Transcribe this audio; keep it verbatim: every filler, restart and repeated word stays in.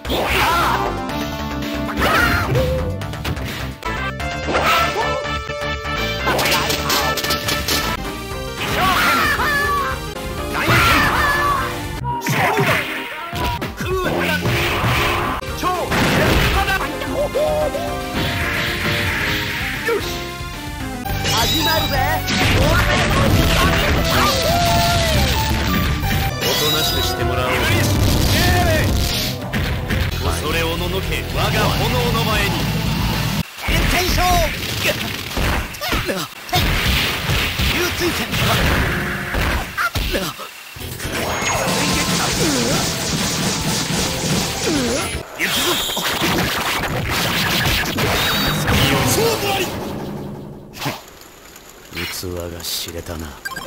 始まるぜ。 おとなしくしてもらおう。恐れおののけ我が炎の前に。 天将流水剣行くぞ。勝負あり。 器が知れたな。